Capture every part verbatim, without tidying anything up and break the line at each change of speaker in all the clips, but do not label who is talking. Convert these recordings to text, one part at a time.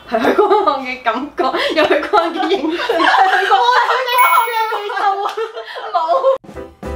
係許光漢嘅感覺，有許光漢嘅影像，有許光漢嘅味道啊！冇。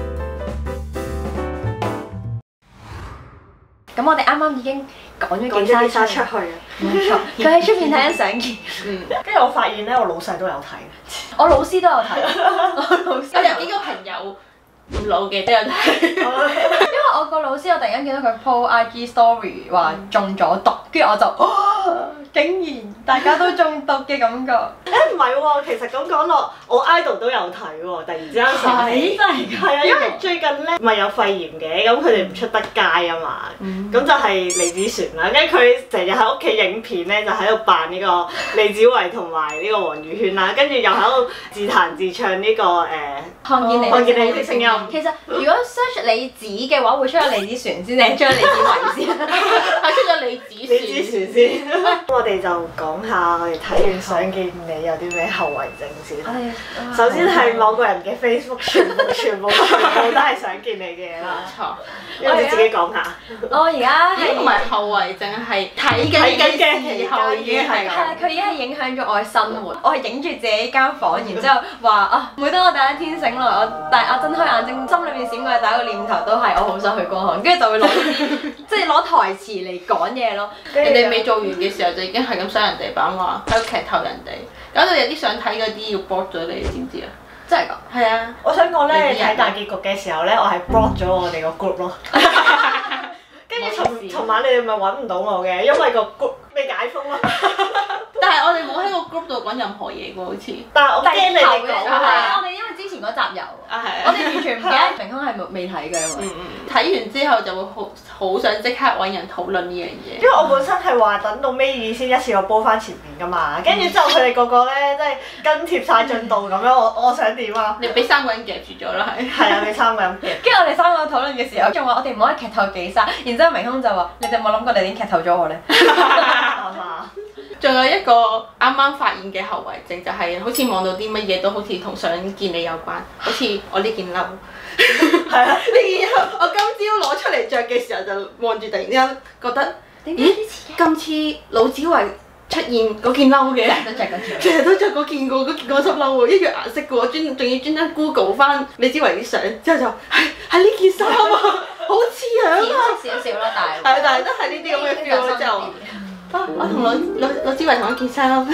咁我哋啱啱已經講咗幾沙出去啊！冇錯，佢喺出邊睇緊相見。
嗯，跟住我發現咧，我老細都有睇，
我老師都有睇，我老師
我有幾個朋友唔老嘅都有睇，
因為我個老師我突然間見到佢 po I G story 話中咗毒，跟住我就哦，竟然大家都中毒嘅感覺。
誒唔係喎，其實咁講落，我 idol 都有睇喎，突然之間醒起，
真係㗎。
係啊，因為最近咧咪有肺炎嘅，咁佢哋唔出得街啊嘛，咁就係李子璇啦，跟住佢成日喺屋企影片咧，就喺度扮呢個李子維同埋呢個黃宇軒啦，跟住又喺度自彈自唱呢個誒
看見你
看見你的聲音。
其實如果 search 李子嘅話，會出咗李子璇先定出咗李子維先？
係出咗李子
李子璇先。我哋就講下我哋睇完想見你有啲咩後遺症先。首先係某個人嘅 Facebook 全部全部全部都係想見你嘅嘢啦。
冇錯，
因為你自己講下。
我而家係
呢個唔係後遺症，係睇緊嘅時候已經係
係啊，
咁。
佢已經係影響咗我嘅生活。我係影住自己間房，然之後話啊，每當我第一天醒來，我但我睜開眼睛，心裏面閃過嘅第一個念頭都係我好想許光漢，跟住就會攞呢啲即係攞台詞嚟講嘢咯。
人哋未做完嘅時候就已經係咁想人哋版話，喺度劇透人哋，搞到有啲想睇嗰啲要 block 咗你，知唔知啊？
真係㗎？
係啊。
我想講咧，睇大結局嘅時候咧，我係 block 咗我哋個 group 咯。跟住尋尋晚你哋咪揾唔到我嘅，因為個 group 未解封咯。
但係我哋冇喺個 group 度講任何嘢喎，好似。
但係我驚你哋講
係啊，我哋因為之前嗰集有，
啊係
我哋完全唔記得明空係未睇嘅，因為
嗯嗯。睇完之後就會好好想即刻揾人討論呢樣嘢。
因為我本身係話等到尾二先一次過煲翻前面㗎嘛，跟住之後佢哋個個咧即係跟貼晒進度咁樣，我我想點啊？
你俾三個人夾住咗啦，係。
係啊，你三個人夾。
跟住我哋三個討論嘅時候，仲話我哋唔可以劇透幾沙，然之後明空就話：你哋有冇諗過你哋已經劇透咗我咧？
係嘛？
仲有一個啱啱發現嘅後遺症就係、是、好似望到啲乜嘢都好似同想見你有關，好似我呢件褸。
係啊，
呢件褸我今朝攞出嚟着嘅時候就望住，突然間覺得咦咁似魯子維出現嗰件褸嘅，
都着緊
成日都着嗰件個嗰件嗰輯褸喎，一樣顏色嘅喎，專仲要專登 Google 翻李子維啲相，之後就係係呢件衫啊，好似樣啊，
少少啦，但係
係但係都係呢啲咁嘅 feel 咯，就。我同魯魯魯子維同一件衫。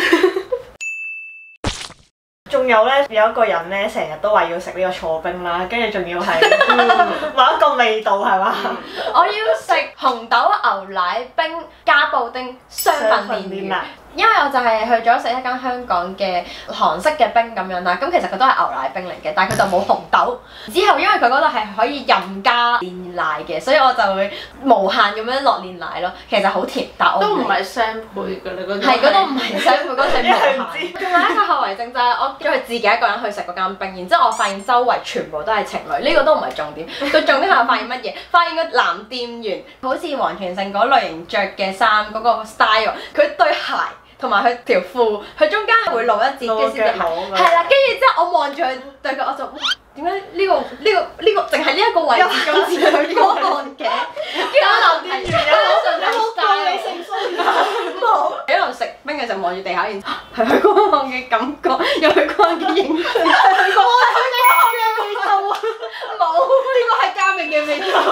仲有咧，有一個人咧，成日都話要食呢個錯冰啦，跟住仲要係某一個味道係嘛？
我要食紅豆牛奶冰加布丁雙份麵魚。因為我就係去咗食一間香港嘅韓式嘅冰咁樣啦，咁其實佢都係牛奶冰嚟嘅，但係佢就冇紅豆。之後因為佢嗰度係可以任加煉奶嘅，所以我就會無限咁樣落煉奶咯。其實好甜，但我
都唔係雙倍㗎，你嗰度
係嗰度唔係雙倍，嗰度係無限。
唔知
仲有一個後遺症就係我再自己一個人去食嗰間冰，然之後我發現周圍全部都係情侶，呢個都唔係重點。個重點係我發現乜嘢？發現個男店員好似黃全勝嗰類型着嘅衫嗰個 style，佢對鞋。同埋佢條褲，佢中間會露一截嘅先至係，係啦。跟住之後我望住佢對腳，我就哇點解呢個呢個呢個淨係呢一個位置咁似許光漢嘅？跟住我男店員有冇有冇教你性騷擾？冇。喺度食冰嘅時候望住地下，然係許光漢嘅感覺，有許光漢嘅影像，係許光漢嘅味道啊！冇，呢個係嘉明嘅味道。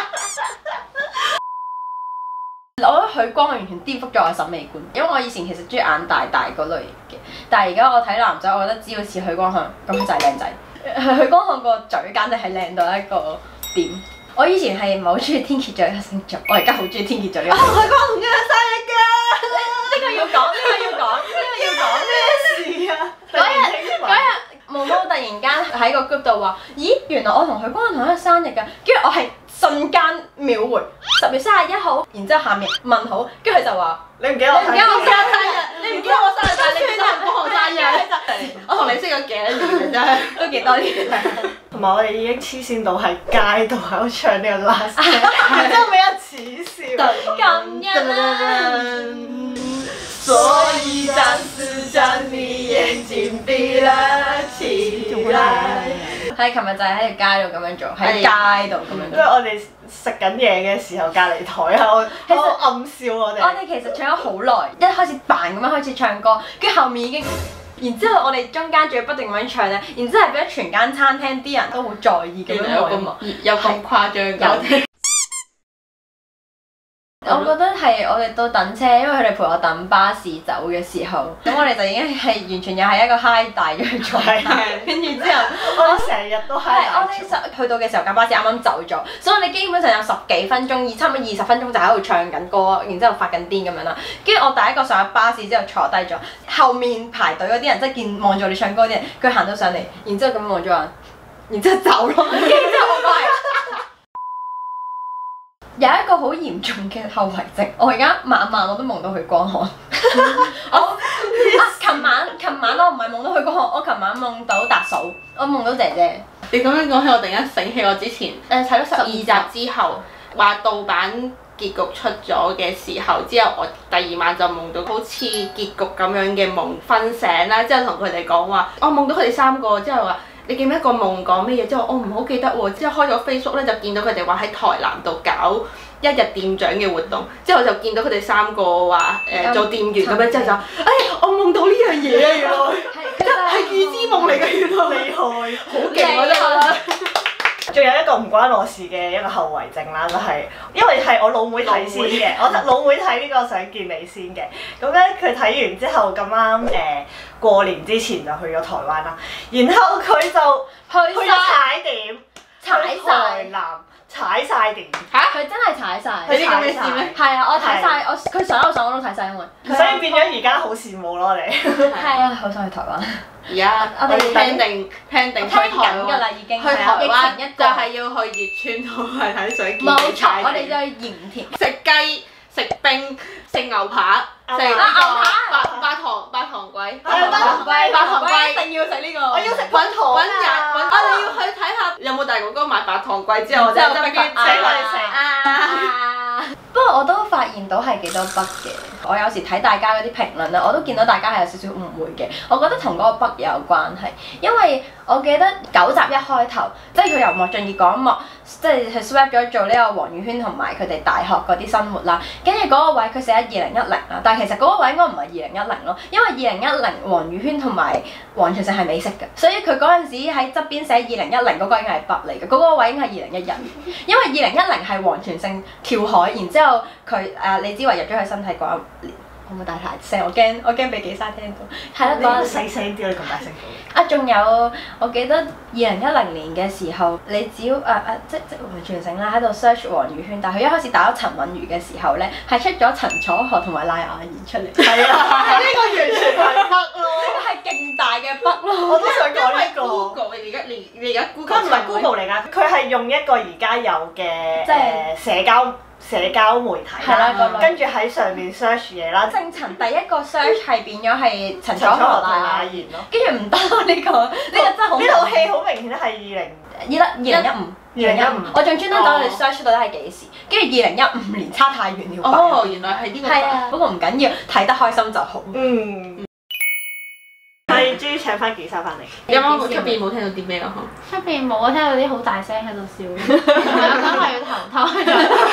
我覺得許光漢完全顛覆咗我審美觀，因為我以前其實中意眼大大嗰類嘅，但係而家我睇男仔，我覺得只要似許光漢，咁佢就係靚仔。許光漢個嘴簡直係靚到一個點。我以前係唔係好中意天蠍座呢個星座，我而家好中意天蠍座呢個星座。許光漢今日生日㗎！呢個要講，呢個要講，呢個要講咩事啊？嗰日嗰日毛毛突然間喺個 group 度話：咦，原來我同許光漢同一個生日㗎！跟住我係瞬間秒回十月三十一號，然之後下面問號，跟住佢就話：
你唔記得我
你唔記得我生日，你唔記得我生日，但係你記得許光漢生日。
我同你識咗幾多年真係，
都幾多年。
同埋我哋已經黐線到喺街度喺度唱呢個 last， 然之後俾人恥笑。
感恩。
所以暫時將你眼睛閉了起來。
係，琴日就係喺條街度咁樣做，喺街度咁樣做。
因為我哋食緊嘢嘅時候，隔離台啊，我
其實
我暗笑我哋。
我哋其實唱咗好耐，一開始扮咁樣開始唱歌，跟住後面已經，然之後我哋中間仲要不斷咁樣唱咧，然之後係俾咗全間餐廳啲人都好在意咁樣
有
望
咁有咁誇張㗎？
我覺得係我哋到等車，因為佢哋陪我等巴士走嘅時候，咁我哋就已經係完全又係一個 high 大嘅狀態，跟住之後
我哋成日都
係
high
我哋十去到嘅時候架巴士啱啱走咗，所以我哋基本上有十幾分鐘，差唔多二十分鐘就喺度唱緊歌，然之後發緊癲咁樣啦。跟住我第一個上咗巴士之後坐低咗，後面排隊嗰啲人即係見望住我哋唱歌啲人，佢行到上嚟，然之後咁樣望咗我，然之後走咯，跟住之後我過嚟。有一個好嚴重嘅後遺症，我而家晚晚我都夢到許光漢。我啊，琴晚琴晚我唔係夢到許光漢，我琴晚夢到達嫂，我夢到姐姐。
你咁樣講起，我突然間醒起我之前誒睇咗十二集之後，話盜版結局出咗嘅時候，之後我第二晚就夢到好似結局咁樣嘅夢，瞓醒啦，之後同佢哋講話，我夢到佢哋三個，之後話。你記唔記得個夢講咩嘢？之後我唔好記得喎。之後開咗 Facebook 咧，就見到佢哋話喺台南度搞一日店長嘅活動。之後就見到佢哋三個話誒、呃、做店員咁樣，之後就哎呀我夢到呢樣嘢啊！原來係預知夢嚟嘅，原來厲害，好勁啊！真係。
仲有一個唔關我事嘅一個後遺症啦，就係、是、因為係我老妹睇先嘅，我老妹睇呢個想見你先嘅。咁咧佢睇完之後咁啱誒過年之前就去咗台灣啦，然後佢就去咗踩點，
踩
台南踩晒點
嚇，佢真係踩晒。
佢啲咁嘅事咩？
係啊，我睇晒，我佢上一上我都睇晒，因為
所以變咗而家好羨慕咯，我哋
係啊，好想去台灣。
而家我哋聽定聽定去台灣
㗎啦，已經
去台灣
一
就係要去月村同埋睇水見。
冇錯，我哋就去鹽田
食雞、食冰、食牛扒、食呢個八八糖八糖龜。
八糖龜，
八糖龜
一定要食呢個。
我要食
揾
糖
揾日揾，我哋要去睇下有冇大哥哥買八糖龜之後，我哋就逼請佢哋食啊！
不過我都發現到係幾多筆嘅，我有時睇大家嗰啲評論咧，我都見到大家係有少少誤會嘅。我覺得同嗰個筆有關係，因為我記得九集一開頭，即係佢由莫俊傑嗰一幕，即係佢 swap 咗做呢個黃宇軒同埋佢哋大學嗰啲生活啦。跟住嗰個位佢寫咗二零一零啦，但係其實嗰個位應該唔係二零一零咯，因為二零一零黃宇軒同埋黃長成係未識嘅，所以佢嗰陣時喺側邊寫二零一零嗰個應該係筆嚟嘅，嗰、嗰個位應該係二零一一，因為二零一零係黃傳勝跳海，然之後佢誒李子維入咗佢身體嗰一年。可唔可以大大聲？我驚我驚俾幾沙聽到。係啦，嗰陣
細聲啲，你咁大聲。
啊，仲有我記得二零一零年嘅時候，你只要誒誒、啊、即即黃傳承啦喺度 search 黃宇軒，但係佢一開始打咗陳韻如嘅時候咧，係出咗陳楚河同埋賴雅妍出嚟。係啊，
呢個完全係筆咯，
係勁大嘅筆咯。
我都想講呢個。
Google 你而家你你而家 Google
佢唔係 Google 嚟㗎，佢係用一個而家有嘅
即係
誒社交。社交媒體
啦，
跟住喺上面 search 嘢啦。
正陳第一個 search 係變咗係陳楚河同賴雅妍咯，跟住唔得咯呢個，呢個真係好。呢
套戲好明顯係二零
二零二零一五，二零一五，我仲專登走去 search 到底係幾時，跟住二零一五年差太遠了。
哦，原來係呢個。
係啊，不過唔緊要，睇得開心就好。
嗯。係終於請翻件衫翻嚟。
啱啱出邊冇聽到啲咩啊？
出邊冇啊，聽到啲好大聲喺度笑。我講係要投胎。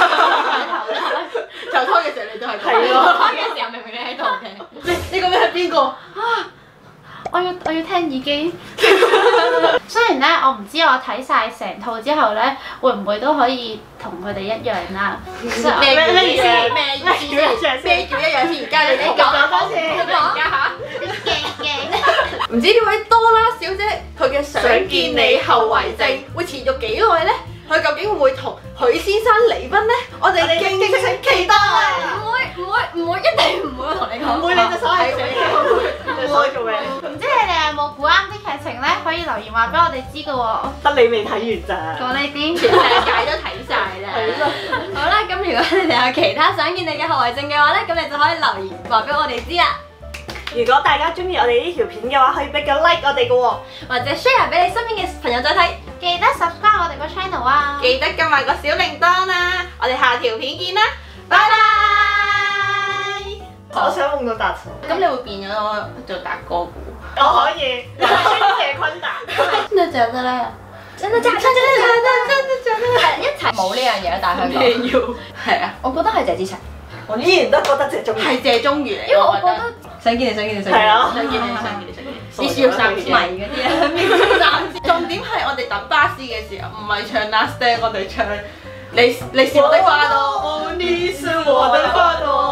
投胎嘅時候你都係咁。
係咯。投胎嘅時候明明你喺度嘅。
你你個名係邊個？
啊！我要我要聽耳機。雖然咧，我唔知我睇晒成套之後咧，會唔會都可以同佢哋一樣啦？
咩咩意思？咩意思？咩叫一樣先？而家你你講多次。而家嚇。
驚驚。
唔知呢位多拉小姐佢嘅想見你後遺症會持續幾耐咧？佢究竟會唔會同許先生離婚咧？我哋敬請期待。
唔會唔會唔會，一定唔會同你講。
唔會，你隻手係做咩？隻手做咩？
唔知你哋有冇估啱啲劇情咧？可以留言話俾我哋知㗎喎。
得你未睇完咋？
講呢啲，
全世界都睇晒啦。
好啦，咁如果你哋有其他想見你嘅後遺症嘅話咧，咁你就可以留言話俾我哋知啦。
如果大家中意我哋呢條片嘅話，可以俾個 like 我哋嘅喎，
或者 share 俾你身邊嘅朋友再睇。
記得 subscribe 我哋個 channel 啊！
記得撳埋個小鈴鐺啦！我哋下條片見啦，拜拜！
我想夢到達
咁你會變咗做達哥嘅喎？
我可以，孫謝坤達。
真的假的咧？
真係真係真係真係真係真係係一齊冇呢樣嘢，但係香港
要係啊，
我覺得係謝之晴，
我依然都覺得謝宗
係謝宗頤嚟，
因為我覺
得
得想見你想見你想見
係啊
想見你想見你想見你，
傻咗
你需要三次
迷嗰啲啊，
重點係我哋等巴士嘅時候，唔係唱 Last Stand，我哋唱你你是我的花朵，
你是我的花朵。